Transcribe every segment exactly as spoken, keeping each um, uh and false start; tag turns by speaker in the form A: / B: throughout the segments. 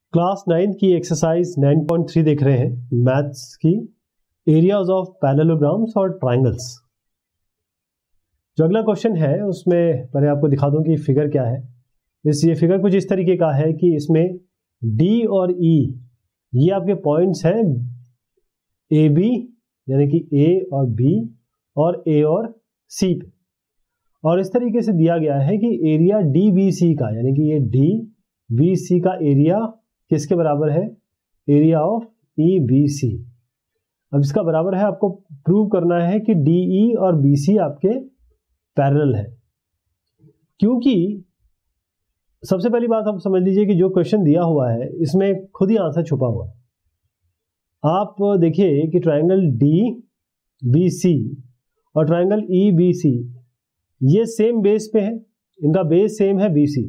A: Class ninth की exercise nine point three देख रहे हैं मैथ्स की एरियाज ऑफ पैरेललोग्राम्स और ट्राइंगल्स। जो अगला क्वेश्चन है उसमें पहले आपको दिखा दूं कि फिगर क्या है। इस ये फिगर कुछ इस तरीके का है कि इसमें D और E ये आपके पॉइंट्स हैं ए बी यानी कि A और B और A और C पे, और इस तरीके से दिया गया है कि एरिया डी बी सी का यानी कि ये डी बी सी का एरिया किसके बराबर है, area of E B C. अब इसका बराबर है, आपको प्रूव करना है कि डी ई और बी सी आपके पैरेलल है। क्योंकि सबसे पहली बात आप समझ लीजिए कि जो क्वेश्चन दिया हुआ है इसमें खुद ही आंसर छुपा हुआ है। आप देखिए कि ट्रायंगल डी बी सी और ट्रायंगल ई बी सी ये सेम बेस पे है, इनका बेस सेम है बीसी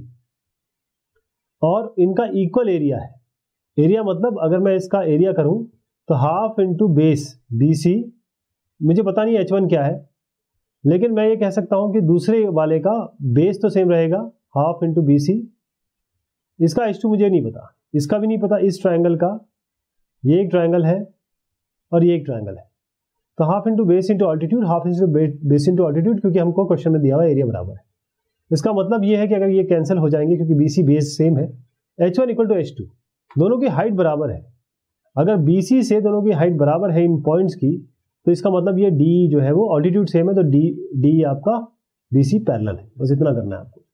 A: और इनका इक्वल एरिया है। एरिया मतलब अगर मैं इसका एरिया करूं तो हाफ इंटू बेस बीसी, मुझे पता नहीं एच वन क्या है, लेकिन मैं ये कह सकता हूं कि दूसरे वाले का बेस तो सेम रहेगा हाफ इंटू बीसी। इसका एच टू मुझे नहीं पता, इसका भी नहीं पता। इस ट्रायंगल का ये एक ट्रायंगल है और ये एक ट्रायंगल है, तो half into base into altitude, half into base into altitude, क्योंकि हमको क्वेश्चन में दिया हुआ एरिया बराबर है। इसका मतलब ये है कि अगर ये कैंसिल हो जाएंगे क्योंकि बीसी बेस सेम है, H one equal to H two, दोनों की हाइट बराबर है। अगर बीसी से दोनों की हाइट बराबर है इन पॉइंट्स की, तो इसका मतलब ये डी जो है वो ऑल्टीट्यूड सेम है, तो डी डी आपका बीसी पैरेलल है। बस इतना करना है आपको।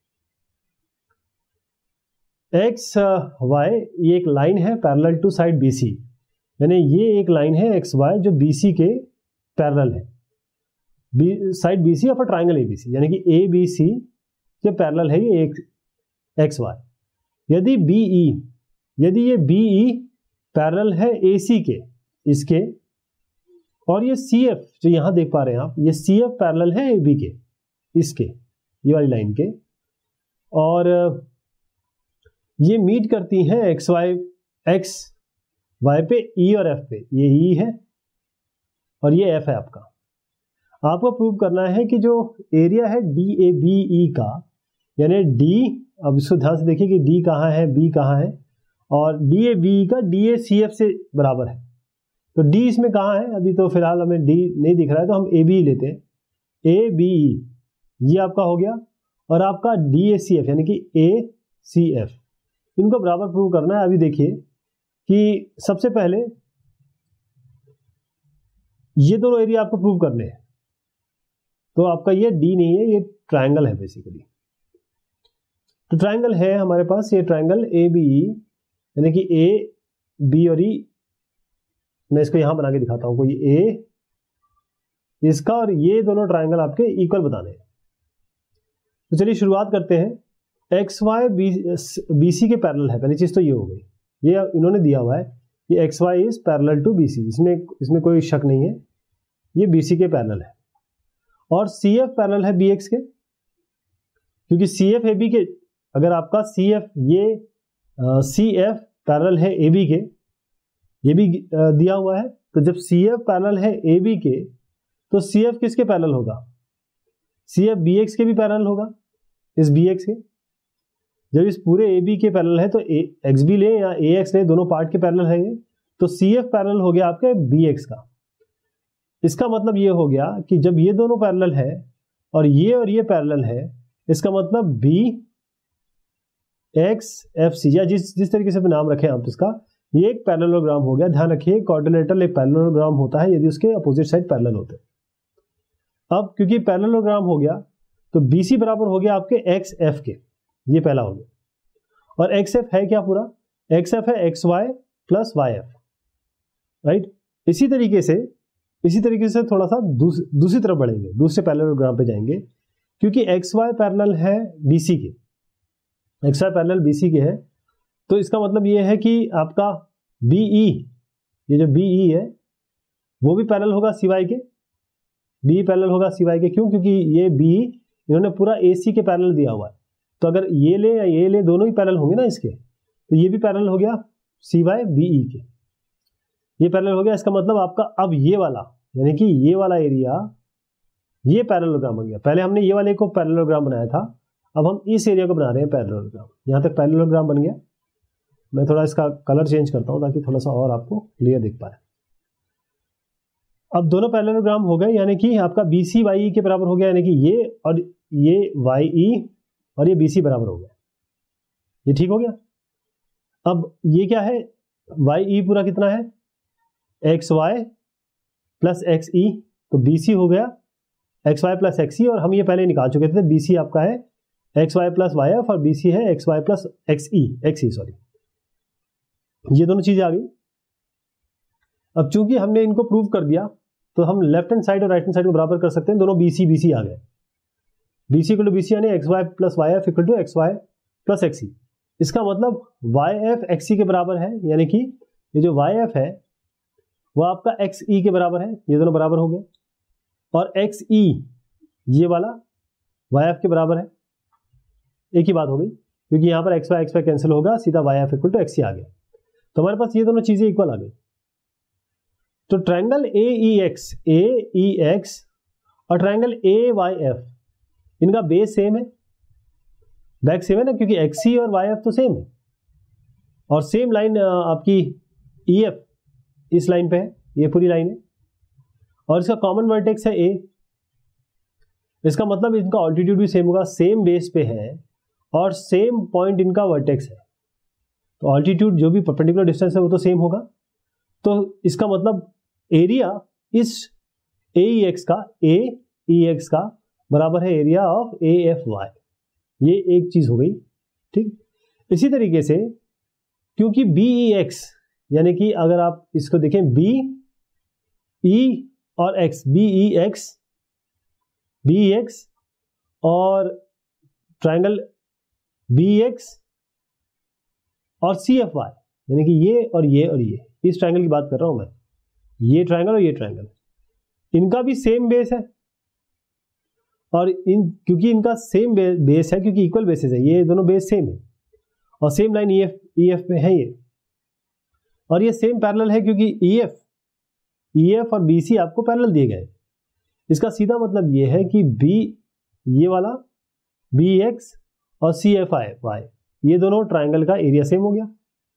A: एक्स वाई ये एक लाइन है पैरेलल टू साइड बीसी, यानी ये एक लाइन है एक्स वाई जो बीसी के पैरेलल है, B, side BC of a triangle ABC, यानी कि ए बी सी के पैरेलल है ये एक एक्स वाई। यदि बीई यदि ये बीई पैरेलल है एसी के, इसके, और ये सीएफ जो यहां देख पा रहे हैं आप, ये सीएफ पैरेलल है एबी के, इसके, ये वाली लाइन के, और ये मीट करती हैं एक्स वाई एक्स वाई पे ई और एफ पे। ये ई है और ये एफ है आपका। आपको प्रूव करना है कि जो एरिया है डी ए बी ई का, यानी डी, अब इसको ध्यान से देखिए कि डी कहाँ है, बी कहाँ है, और डी ए बी का डी ए सी एफ से बराबर है। तो डी इसमें कहाँ है, अभी तो फिलहाल हमें डी नहीं दिख रहा है, तो हम ए बी लेते हैं। ए बी ई ये आपका हो गया, और आपका डी ए सी एफ यानी कि ए सी एफ, इनको बराबर प्रूव करना है। अभी देखिए कि सबसे पहले ये दोनों एरिया आपको प्रूव करने हैं, तो आपका ये डी नहीं है, ये ट्रायंगल है बेसिकली। तो ट्रायंगल है हमारे पास, ये ट्रायंगल ए बी ई यानी कि ए बी और ई, मैं इसको यहां बना के दिखाता हूं, कोई ए इसका, और ये दोनों ट्रायंगल आपके इक्वल बताने हैं। तो चलिए शुरुआत करते हैं। एक्स वाई बी सी के पैरेलल है, पहली चीज तो ये हो गई, ये इन्होंने दिया हुआ है, ये X Y is parallel to B C, इसमें इसमें कोई शक नहीं है, ये बी सी के पैरेलल है। और सी एफ पैरेलल है बी एक्स के, क्योंकि सी एफ ए बी के, अगर आपका सी एफ ये सी एफ पैरेलल है ए बी के, ये भी आ, दिया हुआ है, तो जब सी एफ पैरेलल है ए बी के, तो सी एफ किसके पैरेलल होगा, सी एफ बी एक्स के भी पैरेलल होगा, इस बी एक्स के। जब इस पूरे ए बी के पैरेलल है तो एक्स बी ले या ए एक्स ले, दोनों पार्ट के पैरेलल है ये, तो सी एफ पैरेलल हो गया आपके बी एक्स का। इसका मतलब ये हो गया कि जब ये दोनों पैरेलल है और ये और ये पैरेलल है, इसका मतलब बी एक्स एफ सी, या जिस जिस तरीके से नाम रखें आप इसका, ये एक पैरेललोग्राम हो गया। ध्यान रखिए क्वाड्रिलेटरल एक पैरेललोग्राम होता है यदि उसके अपोजिट साइड पैरेलल होते हैं। अब क्योंकि पैरेललोग्राम हो गया तो बीसी बराबर हो गया आपके एक्स एफ के, ये पहला हो गया। और एक्स एफ है क्या पूरा, एक्स एफ है X Y plus Y F, right. इसी तरीके से इसी तरीके से थोड़ा सा दूस, दूसरी तरफ बढ़ेंगे, दूसरे पैरेललोग्राम पे जाएंगे, क्योंकि एक्स वाई पैरेलल है बीसी के, एक्स वाई पैरेलल बीसी के है, तो इसका मतलब ये है कि आपका बीई, ये जो बीई है वो भी पैरेलल होगा सीवाई के, बी पैरेलल होगा सीवाई के। क्यों, क्योंकि ये बी इन्होंने पूरा एसी के पैरेलल दिया हुआ है, तो अगर ये ले या ये ले दोनों ही पैरेलल होंगे ना इसके, तो ये भी पैरेलल हो गया सीवाई बीई के, ये पैरेलल हो गया। इसका मतलब आपका अब ये वाला यानी कि ये वाला एरिया ये पैरेललोग्राम बन गया। पहले हमने ये वाले को पैरेललोग्राम बनाया था, अब हम इस एरिया को बना रहे हैं पैरेललोग्राम। यहां तक पैरेललोग्राम बन गया। मैं थोड़ा इसका कलर चेंज करता हूं ताकि थोड़ा सा और आपको क्लियर दिख पाए। अब दोनों पैरेललोग्राम हो गए, यानी कि आपका बी सी वाई ई के बराबर हो गया, यानी कि ये और ये वाई ई और ये बी सी बराबर हो गया, ये ठीक हो गया। अब ये क्या है, वाई ई पूरा कितना है, X Y plus X E, तो बी सी हो गया X Y plus X E, और हम ये पहले निकाल चुके थे, बी सी आपका है X Y plus Y F और बी सी है X Y plus X E, X E sorry, ये दोनों चीजें आ गई। अब चूंकि हमने इनको प्रूव कर दिया तो हम लेफ्ट हैंड साइड और राइट हैंड साइड को बराबर कर सकते हैं, दोनों बी सी बी सी आ गए, B C equal to B C यानी X Y plus Y F equal to X Y plus X E. इसका मतलब वाई एफ एक्स ई के बराबर है, यानी कि ये जो वाई एफ है वो आपका एक्स ई के बराबर है, ये दोनों बराबर हो गए, और एक्स ई ये वाला वाई एफ के बराबर है, एक ही बात हो गई, क्योंकि यहां पर X Y X Y cancel होगा, सीधा Y F equal to X E आ गया, तो हमारे पास ये दोनों चीजें इक्वल आ गई। तो triangle A E X, A E X और ट्रायंगल ए वाई एफ, इनका बेस सेम है, बैक सेम है ना, क्योंकि एक्स सी और वाई एफ तो सेम है, और सेम लाइन आपकी ई एफ इस लाइन पे है, ये पूरी लाइन है, और इसका कॉमन वर्टेक्स है ए, इसका मतलब इनका ऑल्टीट्यूड भी सेम होगा, सेम बेस पे है और सेम पॉइंट इनका वर्टेक्स है, तो ऑल्टीट्यूड जो भी परपेंडिकुलर डिस्टेंस है वो तो सेम होगा, तो इसका मतलब एरिया इस ए ई एक्स का, ए ई एक्स का बराबर है area of A F Y, ये एक चीज हो गई, ठीक। इसी तरीके से क्योंकि बी ई एक्स, यानी कि अगर आप इसको देखें बी ई और X, B E X, B E X और ट्रायंगल बी ई एक्स और सी एफ वाई, यानी कि ये और ये और ये, इस ट्रायंगल की बात कर रहा हूं मैं, ये ट्रायंगल और ये ट्रायंगल, इनका भी सेम बेस है, और इन क्योंकि इनका सेम बेस है, क्योंकि इक्वल बेसिस है, ये दोनों बेस सेम है, और same line E F E F पे है ये, और ये सेम पैरेलल है क्योंकि ई एफ ई एफ और बी सी आपको पैरेलल दिए गए। इसका सीधा मतलब ये है कि बी ये वाला बी एक्स और सी एफ आई वाई, ये दोनों ट्रायंगल का एरिया सेम हो गया,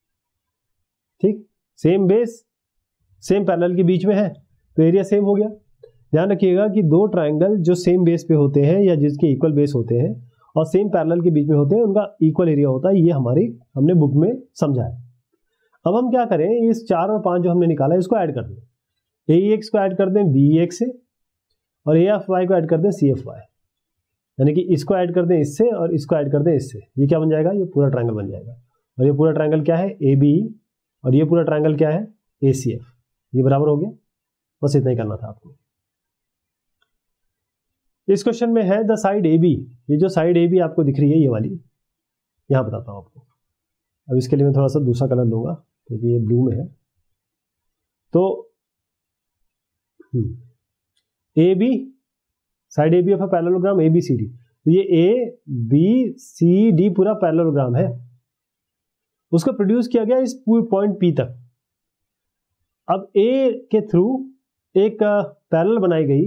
A: ठीक, सेम बेस सेम पैरेलल के बीच में है तो एरिया सेम हो गया। ध्यान रखिएगा कि दो ट्रायंगल जो सेम बेस पे होते हैं या जिसके इक्वल बेस होते हैं और सेम पैरेलल के बीच में होते हैं, उनका इक्वल एरिया होता है, ये हमारी हमने बुक में समझा है। अब हम क्या करें, इस चार और पांच जो हमने निकाला है इसको ऐड कर दें, ए ई एक्स को ऐड कर दें बी ई एक्स से, और ए एफ वाई को ऐड कर दें सी एफ वाई, यानी कि इसको ऐड कर दें इससे और इसको ऐड कर दें इससे, ये क्या बन जाएगा, ये पूरा ट्रायंगल बन जाएगा, और ये पूरा ट्रायंगल क्या है, ए बी, और ये पूरा ट्रायंगल क्या है, ए सी एफ, ये बराबर हो गया। बस इतना ही करना था आपको। इस क्वेश्चन में है द साइड ए बी, ये जो साइड ए बी आपको दिख रही है ये वाली, यहां बताता हूं आपको। अब इसके लिए मैं थोड़ा सा दूसरा कलर लूंगा क्योंकि ये ब्लू में है, तो A B, side A B of a parallelogram A B C D, तो ये ए बी सी डी पूरा पैरेललोग्राम है, उसको प्रोड्यूस किया गया इस पूरे पॉइंट पी तक। अब ए के थ्रू एक पैरेलल बनाई गई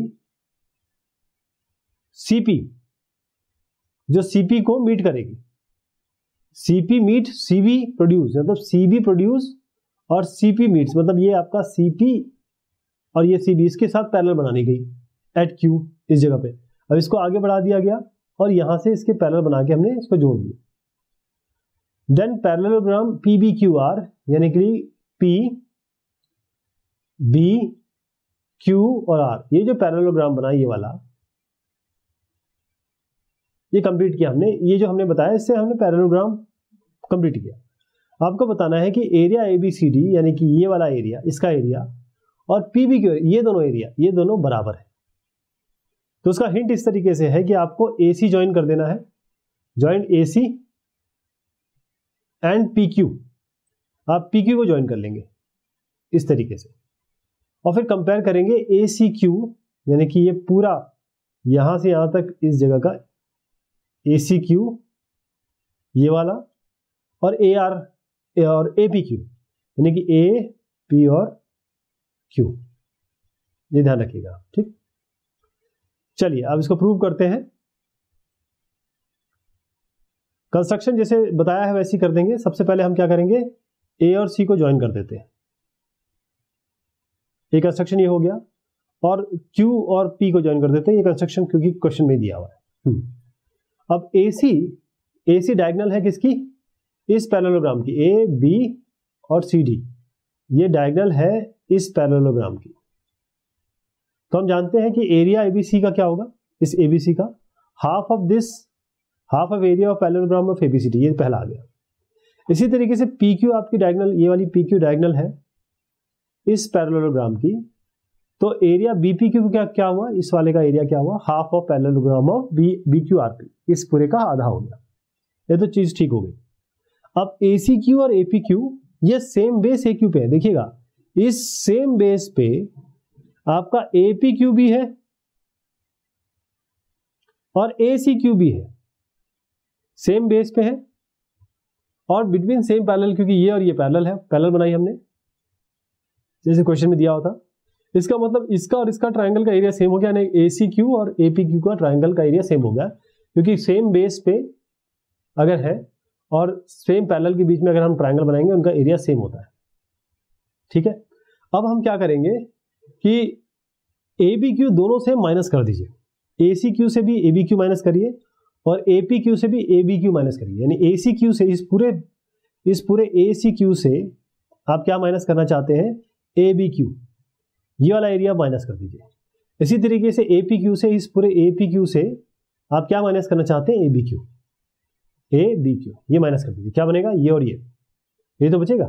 A: सीपी, जो सीपी को मीट करेगी, सीपी मीट सीबी प्रोड्यूस, मतलब सीबी प्रोड्यूस और सीपी मीट्स, मतलब ये आपका सीपी और ये सीबी इसके साथ पैरेलल बनानी गई एट क्यू इस जगह पे। अब इसको आगे बढ़ा दिया गया और यहां से इसके पैरेलल बना के हमने इसको जोड़ दिया। Then parallelogram P B Q R, यानी कि पी बी क्यू और आर, ये जो पैरेललोग्राम बना ये वाला, ये कंप्लीट किया हमने, ये जो हमने बताया इससे हमने पैरेललोग्राम कंप्लीट किया। आपको बताना है कि area A B C D, यानी कि ये वाला एरिया, इसका एरिया और पी बी क्यू, ये दोनों एरिया, ये दोनों बराबर है। तो उसका हिंट इस तरीके से है कि आपको ए सी ज्वाइन कर देना है, join A C and P Q, आप पी क्यू को ज्वाइन कर लेंगे इस तरीके से, और फिर कंपेयर करेंगे ए सी क्यू, यानी कि ये पूरा यहां से यहां तक इस जगह का ए सी क्यू ये वाला, और ए आर और ए पी क्यू, यानी कि ए पी और क्यू, ये ध्यान रखिएगा, ठीक। चलिए अब इसको प्रूव करते हैं। कंस्ट्रक्शन जैसे बताया है वैसे ही कर देंगे। सबसे पहले हम क्या करेंगे, ए और सी को ज्वाइन कर देते हैं, एक कंस्ट्रक्शन ये हो गया, और क्यू और पी को ज्वाइन कर देते हैं, ये कंस्ट्रक्शन क्योंकि क्वेश्चन में दिया हुआ है। अब ए सी ए सी डायगोनल है किसकी, इस पैरेललोग्राम की, ए बी और सी डी, ये डायगोनल है इस पैरेललोग्राम की। तो हम जानते हैं कि एरिया एबीसी का क्या होगा, इस एबीसी का half of this half of area of parallelogram of ABCD, ये पहला आ गया। इसी तरीके से पी क्यू आपकी डायगोनल, ये वाली पी क्यू डायगोनल है इस पैरेललोग्राम की, तो एरिया बीपी क्यू क्या क्या हुआ, इस वाले का एरिया क्या हुआ, half of parallelogram of B B Q R P, इस पूरे का आधा हो गया। ये तो चीज ठीक हो गई। अब ए सी क्यू और ए पी क्यू ये सेम बेस ए क्यू पे है, देखिएगा इस सेम बेस पे आपका ए पी क्यू भी है और ए सी क्यू भी है, सेम बेस पे है और बिटवीन सेम पैरेलल, क्योंकि ये और ये पैरेलल है, पैरेलल बनाई हमने जैसे क्वेश्चन में दिया होता। इसका मतलब इसका और इसका ट्रायंगल का एरिया सेम हो गया, नहीं ए सी क्यू और ए पी क्यू का ट्रायंगल का एरिया सेम हो गया, क्योंकि सेम बेस पे अगर है और सेम पैरेलल के बीच में अगर हम ट्रायंगल बनाएंगे उनका एरिया सेम होता है। ठीक है, अब हम क्या करेंगे कि ए बी क्यू दोनों से माइनस कर दीजिए, ए सी क्यू से भी ए बी क्यू माइनस करिए और ए पी क्यू से भी ए बी क्यू माइनस करिए, यानी ए सी क्यू से इस पूरे इस पूरे ए सी क्यू से आप क्या माइनस करना चाहते हैं, ए बी क्यू, ये वाला एरिया माइनस कर दीजिए। इसी तरीके से ए पी क्यू से इस पूरे ए पी क्यू से आप क्या माइनस करना चाहते हैं, A B Q, A B Q, ये माइनस कर दीजिए। क्या बनेगा, ये और ये ये तो बचेगा।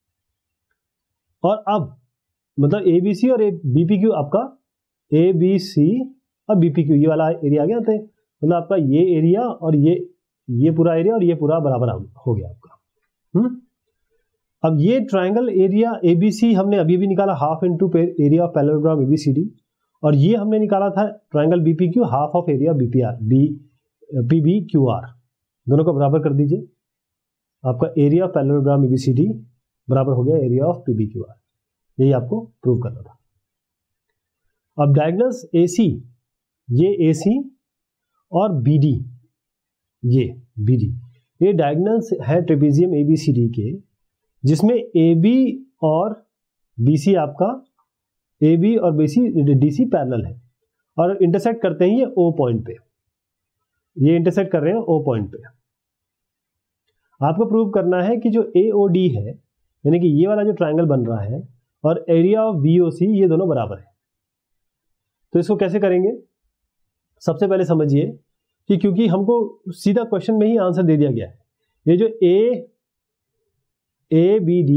A: और अब मतलब ए बी सी और ए बी पी क्यू, आपका ए बी सी और बी पी क्यू, ये वाला एरिया आ गया, तो मतलब आपका ये एरिया और ये ये पूरा एरिया और ये पूरा बराबर हो गया आपका। हम्म अब ये ट्रायंगल एरिया एबीसी हमने अभी भी निकाला, half into area of parallelogram ABCD, और ये हमने निकाला था triangle BPQ, half of area BPR B PB Q R, दोनों को बराबर कर दीजिए। आपका एरिया ऑफ पैरेललोग्राम एबीसीडी बराबर हो गया area of PB Q R, यही आपको प्रूव करना था। अब डायगोनल्स एसी, ये एसी और बीडी, ये बीडी, ये डायगोनल्स है ट्रेपेजियम एबीसीडी के, जिसमें ए बी और बी सी, आपका ए बी और B C D C parallel है और इंटरसेक्ट करते हैं ये ओ पॉइंट पे, ये इंटरसेक्ट कर रहे हैं ओ पॉइंट पे। आपको प्रूव करना है कि जो ए ओ डी है, यानी कि ये वाला जो ट्रायंगल बन रहा है, और area of B O C, ये दोनों बराबर है। तो इसको कैसे करेंगे, सबसे पहले समझिए कि क्योंकि हमको सीधा क्वेश्चन में ही आंसर दे दिया गया है, ये जो ए ए बी डी,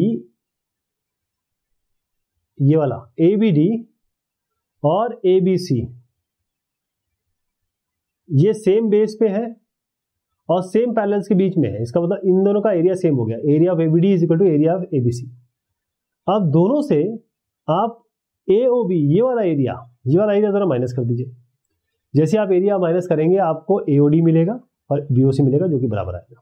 A: ये वाला ए बी डी और ए बी सी, ये सेम बेस पे है और सेम पैरेलल्स के बीच में है, इसका मतलब इन दोनों का एरिया सेम हो गया, area of A B D is equal to area of A B C. अब दोनों से आप ए ओ बी, ये वाला एरिया, ये वाला एरिया जरा माइनस कर दीजिए। जैसे आप एरिया माइनस करेंगे आपको ए ओ डी मिलेगा और बी ओ सी मिलेगा, जो कि बराबर आएगा।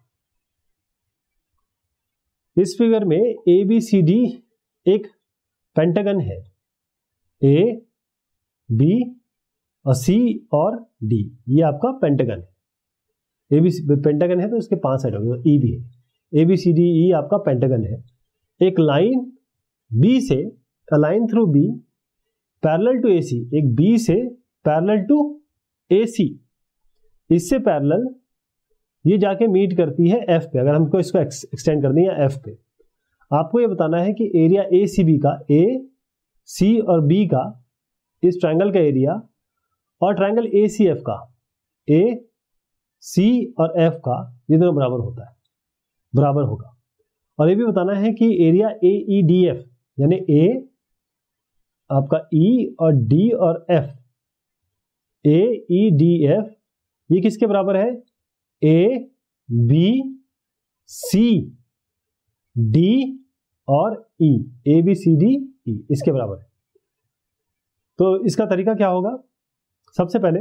A: इस फिगर में ए बी सी डी एक पेंटागन है, ए बी और सी और डी, ये आपका पेंटागन है। ए बी पेंटागन है तो इसके पांच साइड होंगे, ई भी है, A B C D E आपका पेंटागन है। एक लाइन बी से, uh line through B parallel to A C, एक बी से पैरेलल टू ए सी, इससे पैरेलल ये जाके मीट करती है एफ पे। अगर हमको इसको एक्सटेंड कर दें एफ पे, आपको ये बताना है कि एरिया ए सी बी का, ए सी और बी का, इस ट्रायंगल का एरिया और ट्रायंगल ए सी एफ का, ए सी और एफ का, ये दोनों बराबर होता है, बराबर होगा। और ये भी बताना है कि area A E D F, यानी ए आपका ई और डी और F, A E D F, ये किसके बराबर है, ए बी सी डी और ई, ए बी सी डी ई, इसके बराबर है। तो इसका तरीका क्या होगा, सबसे पहले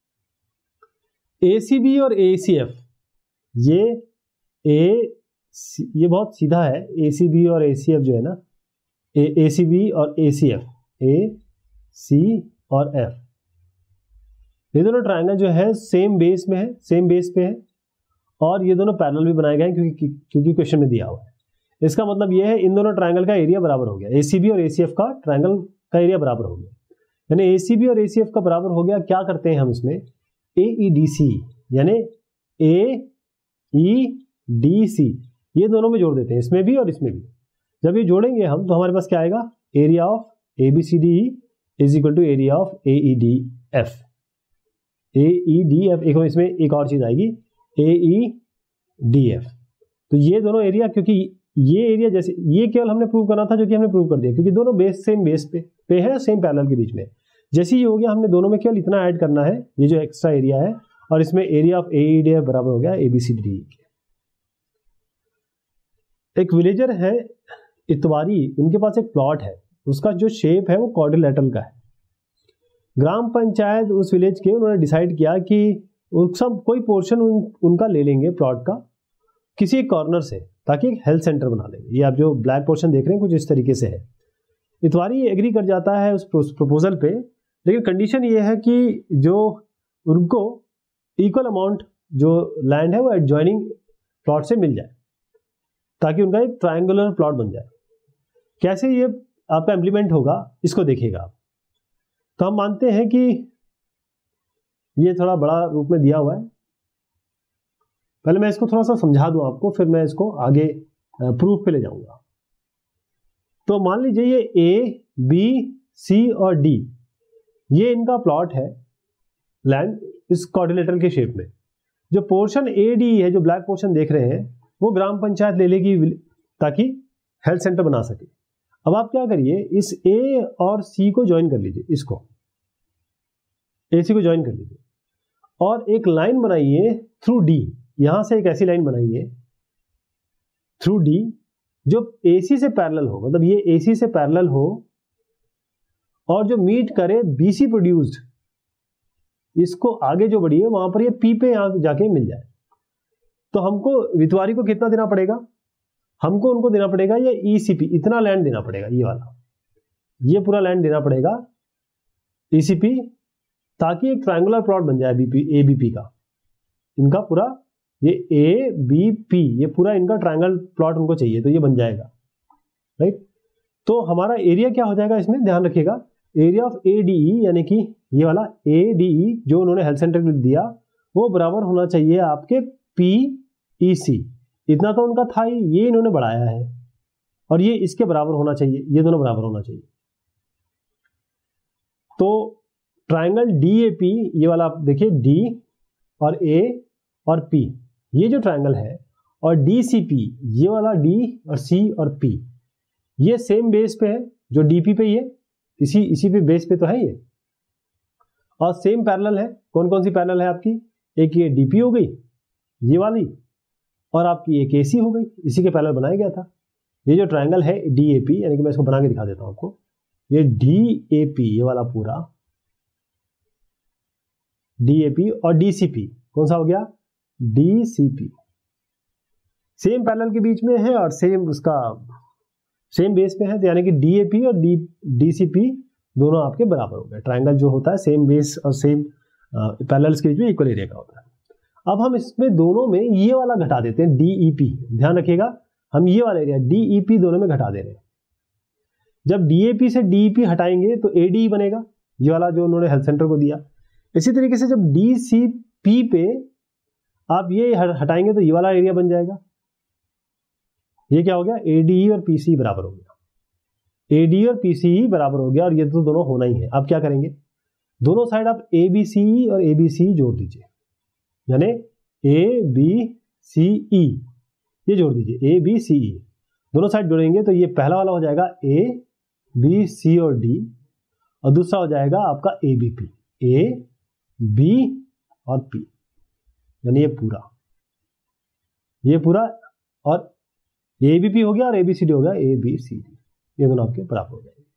A: ए सी बी और ए सी एफ, ये ए ये बहुत सीधा है, ए सी बी और ए सी एफ जो है ना, ए सी बी और ए सी एफ, ए सी और एफ, ये दोनों ट्रायंगल जो है सेम बेस में है, सेम बेस पे है, और ये दोनों पैरेलल भी बनाए गए हैं क्योंकि क्योंकि क्वेश्चन में दिया हुआ है। इसका मतलब ये है इन दोनों ट्रायंगल का एरिया बराबर हो गया, एसीबी और एसीएफ का ट्रायंगल का एरिया बराबर हो गया, यानी एसीबी और एसीएफ का बराबर हो गया। क्या करते हैं हम इसमें, एईडीसी यानी एईडीसी ये दोनों में जोड़ देते हैं, इसमें भी और इसमें भी। जब ये जोड़ेंगे हम तो हमारे पास क्या आएगा, area of ABCD is equal to area of AEDF. AEDF एक इसमें एक और चीज आएगी एईडीएफ। तो ये दोनों एरिया, क्योंकि ये एरिया जैसे ये केवल हमने प्रूव करना था जो कि हमने प्रूव कर दिया, क्योंकि दोनों बेस सेम बेस पे पे है, सेम पैरेलल के बीच में। जैसे ये हो गया हमने दोनों में केवल इतना ऐड करना है, ये जो एक्स्ट्रा एरिया है, और इसमें एरिया ऑफ एईडीएफ बराबर हो गया एबीसीडी के। एक विलेजर है इतवारी, उनके पास एक प्लॉट है, उसका जो शेप है वो क्वाड्रिलेटरल का है। ग्राम पंचायत उस विलेज के उन्होंने डिसाइड किया कि सब कोई पोर्शन उन, उनका ले लेंगे प्लॉट का किसी एक कॉर्नर से, ताकि एक हेल्थ सेंटर बना देंगे। ये आप जो ब्लैक पोर्शन देख रहे हैं कुछ इस तरीके से है। इतवारी एग्री कर जाता है उस प्रपोजल पे, लेकिन कंडीशन ये है कि जो उनको इक्वल अमाउंट जो लैंड है वो एडजॉइनिंग प्लॉट से मिल जाए, ताकि उनका एक ट्रायंगुलर प्लॉट बन जाए। कैसे ये आपका इम्प्लीमेंट होगा इसको देखिएगा आप। तो हम मानते हैं कि ये थोड़ा बड़ा रूप में दिया हुआ है, पहले मैं इसको थोड़ा सा समझा दूं आपको, फिर मैं इसको आगे प्रूफ पे ले जाऊंगा। तो मान लीजिए ये ए बी सी और डी ये इनका प्लॉट है लैंड इस क्वाड्रिलेटरल के शेप में। जो पोर्शन ए डी है, जो ब्लैक पोर्शन देख रहे हैं, वो ग्राम पंचायत ले लेगी ताकि हेल्थ सेंटर बना सके। अब आप क्या करिए, इस ए और सी को ज्वाइन कर लीजिए, इसको ए सी को ज्वाइन कर लीजिए और एक लाइन बनाइए थ्रू डी। यहां से एक ऐसी लाइन बनाइए थ्रू डी जो एसी से पैरेलल हो, मतलब ये एसी से पैरेलल हो और जो मीट करे बीसी प्रोड्यूस्ड, इसको आगे जो बढ़ी है वहां पर ये पी पे यहां जाके मिल जाए। तो हमको वितवारी को कितना देना पड़ेगा, हमको उनको देना पड़ेगा ये ईसीपी, इतना लैंड देना पड़ेगा, ये वाला ये पूरा लैंड देना पड़ेगा ईसीपी, ताकि एक ट्रायंगुलर प्लॉट बन जाए बीपी एबीपी का। इनका पूरा ये ए बी पी ये पूरा इनका ट्रायंगल प्लॉट उनको चाहिए, तो ये बन जाएगा, राइट। तो हमारा एरिया क्या हो जाएगा इसमें, ध्यान रखिएगा, area of A D E यानी कि ये वाला ए डी ई जो उन्होंने हेल्थ सेंटर को दिया वो बराबर होना चाहिए आपके पी ई सी। इतना तो उनका था ही, ये इन्होंने बढ़ाया है और ये इसके बराबर होना चाहिए, ये दोनों बराबर होना चाहिए। तो ट्रायंगल डी ए पी ये वाला आप देखिए, डी और ए और पी ये जो ट्रायंगल है, और डी सी पी ये वाला डी और सी और पी ये सेम बेस पे है, जो डीपी पे ये इसी इसी पे बेस पे तो है ये, और सेम पैरेलल है। कौन कौन सी पैरेलल है आपकी, एक ये डीपी हो गई ये वाली, और आपकी एक एसी हो गई, इसी के पैरेलल बनाया गया था। ये जो ट्रायंगल है डीएपी, यानी कि मैं इसको बना के दिखा देता हूं आपको, ये डीएपी ये वाला पूरा डीएपी और डीसीपी कौन सा हो गया, डीसीपी सेम पैरेलल के बीच में है और सेम उसका सेम बेस पे है, तो यानी कि डीएपी और डी डीसीपी दोनों आपके बराबर हो गए। ट्रायंगल जो होता है सेम बेस और सेम पैरेलल्स के बीच में इक्वल एरिया का होता है। अब हम इसमें दोनों में ये वाला घटा देते हैं डीईपी, ध्यान रखिएगा हम ये वाला एरिया डीईपी दोनों में घटा दे रहे हैं। जब डीएपी से डीईपी हटाएंगे तो एडी बनेगा, ये वाला जो उन्होंने हेल्थ सेंटर को दिया। इसी तरीके से जब डीसीपी पे आप ये हटाएंगे तो ये वाला एरिया बन जाएगा। ये क्या हो गया, एडी और पीसी बराबर हो गया, एडी और पीसी बराबर हो गया, और ये तो दोनों होना ही है। आप क्या करेंगे, दोनों साइड आप ए बी सी और ए बी सी जोड़ दीजिए, यानी ए बी सी ई ये जोड़ दीजिए, ए बी सी ई दोनों साइड जोड़ेंगे तो ये पहला वाला हो जाएगा ए बी सी और डी, और दूसरा हो जाएगा आपका A B P, A B और पी, यानी ये पूरा ये पूरा और ए बी पी हो गया और ए बी सी डी हो गया, ए बी सी डी ये दोनों आपके बराबर हो जाएंगे।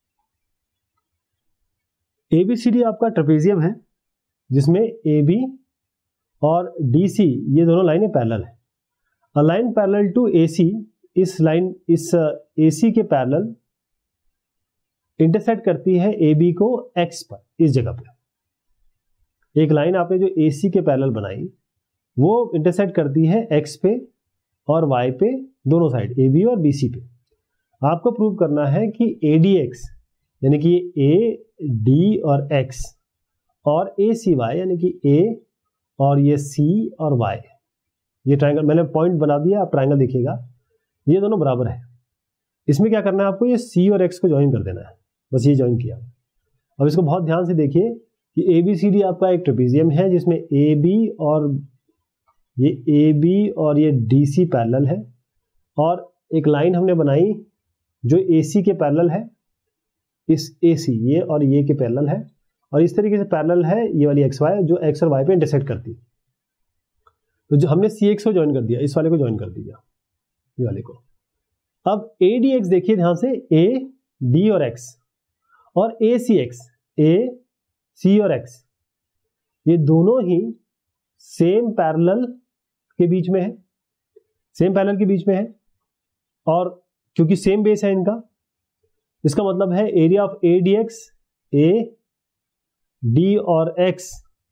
A: ए बी सी डी आपका ट्रेपेजियम है जिसमें ए बी और डी सी ये दोनों लाइनें पैरेलल है। Uh line parallel to A C, इस लाइन इस ए सी के पैरेलल इंटरसेक्ट करती है ए बी को एक्स पर, इस जगह पे एक लाइन आपने जो ए सी के पैरेलल बनाई वो इंटरसेक्ट करती है एक्स पे और वाई पे दोनों साइड ए बी और बी सी पे। आपको प्रूव करना है कि ए डी एक्स यानी कि ए डी और एक्स और ए सी वाई यानी कि ए और ये सी और वाई, ये ट्रायंगल मैंने पॉइंट बना दिया, आप ट्रायंगल देखिएगा, ये दोनों बराबर है। इसमें क्या करना है आपको, ये सी और एक्स को ज्वाइन कर देना है, बस ये ज्वाइन किया। अब इसको बहुत ध्यान से देखिए कि ए बी सी डी आपका एक ट्रेपेजियम है जिसमें ए बी और ये ए बी और ये डी सी पैरेलल है, और एक लाइन हमने बनाई जो ए सी के पैरेलल है, इस ए सी ये और ये के पैरेलल है, और इस तरीके से पैरेलल है ये वाली एक्स वाई जो एक्स और वाई पे इंटरसेक्ट करती है। तो जो हमने सी एक्स को ज्वाइन कर दिया, इस वाले को ज्वाइन कर दिया, ये वाले को। अब ए डी एक्स देखिए ध्यान से, ए डी और एक्स और ए सी एक्स, ए सी और एक्स, ये दोनों ही सेम पैरेलल के बीच में है, सेम पैरेलल के बीच में है, और क्योंकि सेम बेस है इनका, इसका मतलब है area of A D X, A D और एक्स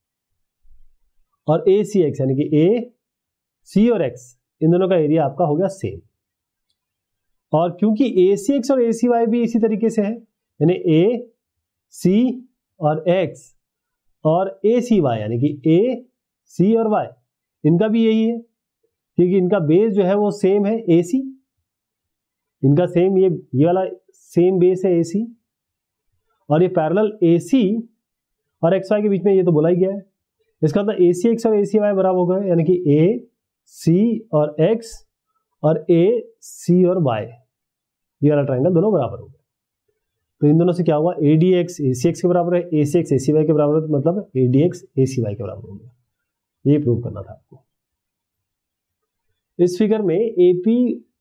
A: और ए सी एक्स यानी कि ए सी और एक्स, इन दोनों का एरिया आपका हो गया सेम। और क्योंकि ए सी एक्स और ए सी वाई भी इसी तरीके से है, यानी ए सी और एक्स और ए सी वाई यानी कि ए सी और वाई, इनका भी यही है, क्योंकि इनका बेस जो है वो सेम है ए सी, इनका सेम ये ये वाला सेम बेस है ए सी, और ये पैरेलल ए सी और एक्स वाई के बीच में ये तो बोला ही गया है। इसका मतलब ए सी एक्स और ए सी वाई बराबर हो गए, यानी कि ए सी और एक्स और ए सी और वाई, ये वाला ट्रायंगल दोनों बराबर हो गए। तो इन दोनों से क्या हुआ, A D X A C X के बराबर है, ए C x A C Y के बराबर है, मतलब A D X A C Y के बराबर हो गया। ये प्रूव करना था आपको। इस फिगर में एपी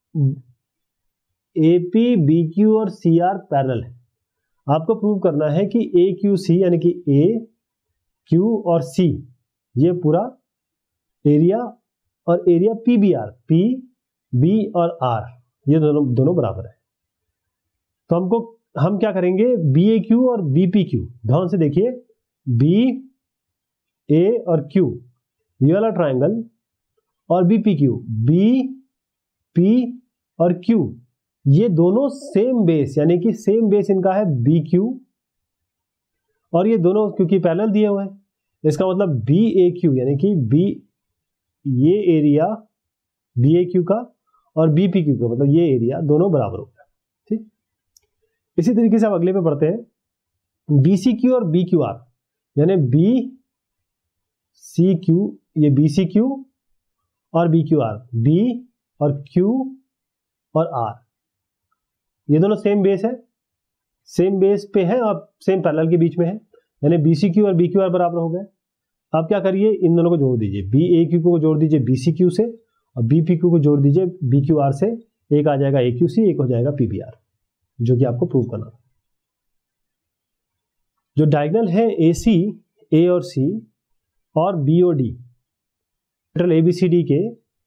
A: एपी बी क्यू और सी आर पैरेलल है। आपको प्रूव करना है कि ए क्यू सी यानी कि ए क्यू और सी ये पूरा एरिया और area P B R, P B और आर ये दोनों दोनों बराबर है। तो हमको हम क्या करेंगे, बी ए क्यू और बी पी क्यू, ध्यान से देखिए, बी ए और क्यू ये वाला ट्रायंगल और B P Q, B P और क्यू ये दोनों सेम बेस यानी कि सेम बेस इनका है बी क्यू, और ये दोनों क्योंकि पैरेलल दिए हुए हैं, इसका मतलब बी ए क्यू यानी कि बी ये एरिया बी ए क्यू का और बी पी क्यू का, मतलब ये एरिया दोनों बराबर हो गया। ठीक, इसी तरीके से आप अगले पे बढ़ते हैं, बी सी क्यू और बी क्यू आर यानी बी सी क्यू, ये बी सी क्यू और बी क्यू आर, बी और क्यू और आर ये दोनों सेम बेस है, सेम बेस पे है और सेम पैरेलल के बीच में है, यानी बी सी क्यू और बी क्यू आर बराबर हो गए। आप क्या करिए, इन दोनों को जोड़ दीजिए, बी ए क्यू को जोड़ दीजिए बी सी क्यू से और बी पी क्यू को जोड़ दीजिए बी क्यू आर से, एक आ जाएगा ए क्यू सी, एक हो जाएगा पी बी आर, जो कि आपको प्रूव करना। जो डायगोनल है ए सी, ए और सी और B O D, A B C D के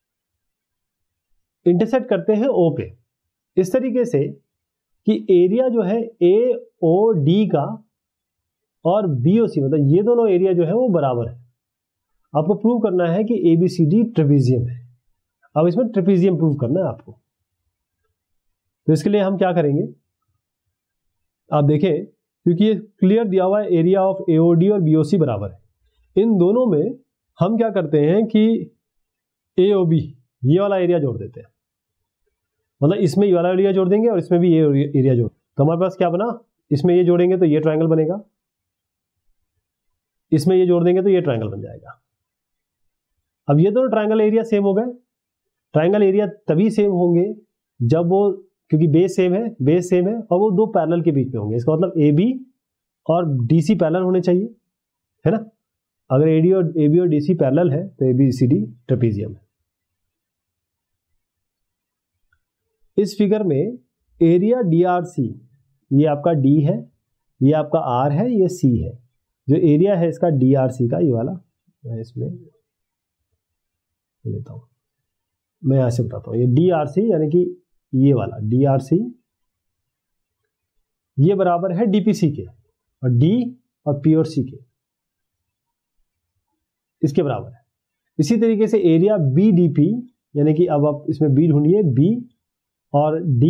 A: इंटरसेक्ट करते हैं ओ पे, इस तरीके से कि एरिया जो है ए ओ डी का और बी ओ सी, मतलब ये दोनों एरिया जो है वो बराबर है। आपको प्रूव करना है कि A B C D trapezium है। अब इसमें ट्रेपेजियम प्रूव करना है आपको, तो इसके लिए हम क्या करेंगे, आप देखें, क्योंकि ये क्लियर दिया हुआ है area of A O D और बी ओ सी बराबर है, इन दोनों में हम क्या करते हैं कि ए ओ बी ये वाला एरिया जोड़ देते हैं, मतलब इसमें ये वाला एरिया जोड़ देंगे और इसमें भी ये एरिया जोड़, तो हमारे पास क्या बना, इसमें ये जोड़ेंगे तो ये ट्रायंगल बनेगा, इसमें ये जोड़ देंगे तो ये ट्रायंगल बन जाएगा। अब ये दोनों ट्रायंगल एरिया सेम हो गए। ट्रायंगल एरिया तभी सेम होंगे जब वो, क्योंकि बेस सेम है, बेस सेम है और वो दो पैरेलल के बीच में होंगे, इसका मतलब ए बी और डी सी पैरेलल होने चाहिए, है ना। अगर ए डी और ए बी और डी सी पैरेलल है तो A B C D trapezium है। इस फिगर में एरिया डी आर सी, ये आपका डी है, ये आपका आर है, ये सी है। जो एरिया है इसका डी आर सी का, ये वाला मैं इसमें लेता हूं, मैं यहां से बताता हूं, ये डी आर सी यानी कि ये वाला डी आर सी ये बराबर है डी पी सी के, और डी और पी और सी के इसके बराबर है। इसी तरीके से एरिया बी डी पी यानी कि अब आप इसमें बी ढूंढिए, बी और डी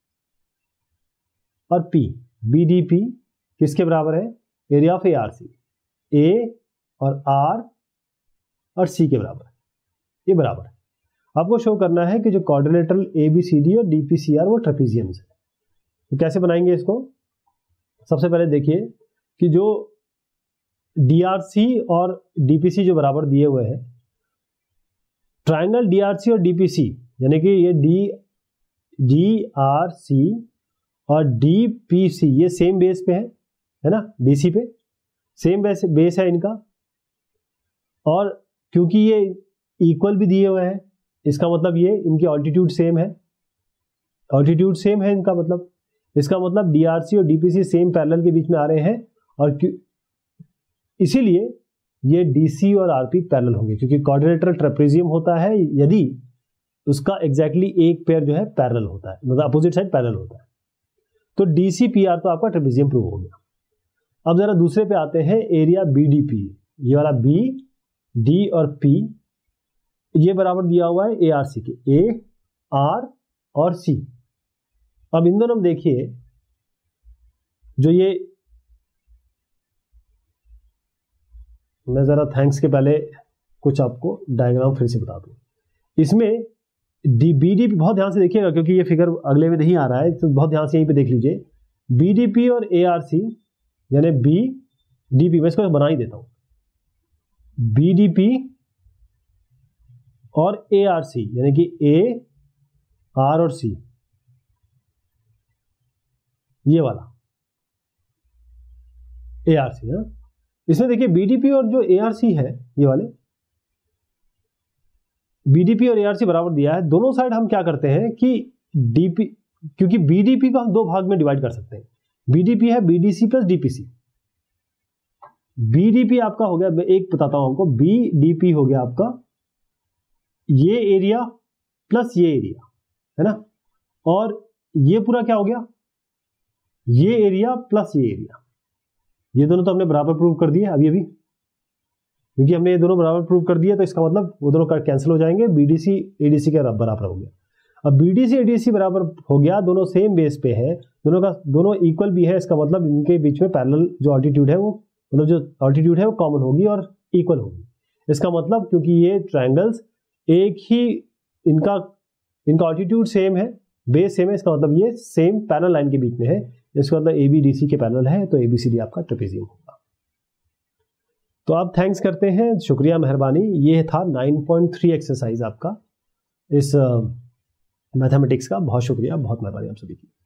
A: और पी, बी डी पी किसके बराबर है? Area of A R C, A और आर और सी के बराबर है, ये बराबर है। आपको शो करना है कि जो quadrilateral A B C D और डी पी सी आर वो ट्रेपेजियम्स है। तो कैसे बनाएंगे इसको? सबसे पहले देखिए कि जो डी आर सी और डी पी सी जो बराबर दिए हुए हैं, ट्राइंगल डी आर सी और डी पी सी, यानी कि ये डी डी आर सी और डी पी सी ये सेम बेस पे है, है ना, डी सी पे सेम बेस बेस है इनका, और क्योंकि ये इक्वल भी दिए हुए हैं, इसका मतलब ये इनकी ऑल्टीट्यूड सेम है, ऑल्टीट्यूड सेम है इनका मतलब, इसका मतलब डीआरसी और डीपीसी सेम पैरेलल के बीच में आ रहे हैं, और इसीलिए ये डीसी और आरपी पैरेलल होंगे, क्योंकि क्वाड्रिलेटरल ट्रेपेजियम होता है यदि उसका एग्जैक्टली एक पेयर जो है पैरेलल होता है, मतलब अपोजिट साइड पैरेलल होता है। तो डीसी पी आर तो आपका ट्रेपेजियम प्रूव हो गया। अब जरा दूसरे पे आते हैं, एरिया बीडीपी, ये वाला बी डी और पी ये बराबर दिया हुआ है ए आर सी के, ए आर और सी। अब इन दोनों में देखिए, जो ये मैं जरा थैंक्स के पहले कुछ आपको डायग्राम फिर से बता दूं। इसमें डी बी डी पी बहुत ध्यान से देखिएगा, क्योंकि ये फिगर अगले में नहीं आ रहा है, तो बहुत ध्यान से यहीं पे देख लीजिए। बी डी पी और ए आर सी यानी बी डी पी, मैं इसको बना ही देता हूं, बी डी पी और ए आर सी यानी कि ए आर और सी, ये वाला ए आर सी है। इसमें देखिए बीडीपी और जो ए आर सी है, ये वाले बीडीपी और ए आर सी बराबर दिया है। दोनों साइड हम क्या करते हैं कि डीपी, क्योंकि बीडीपी को हम दो भाग में डिवाइड कर सकते हैं, बीडीपी है बीडीसी प्लस डीपीसी। बीडीपी आपका हो गया, एक बताता हूं आपको, बीडीपी हो गया आपका ये एरिया प्लस ये एरिया, है ना, और ये पूरा क्या हो गया, ये एरिया प्लस ये एरिया। ये दोनों तो हमने बराबर प्रूव कर दिए अभी अभी, क्योंकि हमने ये दोनों बराबर प्रूव कर दिए, तो इसका मतलब वो दोनों कैंसिल हो जाएंगे, बीडीसी एडीसी के बराबर हो गया। अब बीडीसी एडीसी बराबर हो गया, दोनों सेम बेस पे है, दोनों का दोनों इक्वल भी है, इसका मतलब इनके बीच में पैरेलल जो ऑल्टीट्यूड है वो, मतलब जो ऑल्टीट्यूड है वो कॉमन होगी और इक्वल होगी। इसका मतलब क्योंकि ये ट्रायंगल्स एक ही, इनका इनका ऑल्टीट्यूड सेम है, बेस सेम है, इसका मतलब ये सेम पैरेलल लाइन के बीच में है, इसका मतलब ए बी डी सी के पैरेलल है, तो ए बी सी डी आपका ट्रेपेजियम होगा। तो आप थैंक्स करते हैं, शुक्रिया, मेहरबानी। ये था नाइन पॉइंट थ्री एक्सरसाइज आपका इस मैथमेटिक्स का। बहुत शुक्रिया, बहुत मेहरबानी आप सभी की।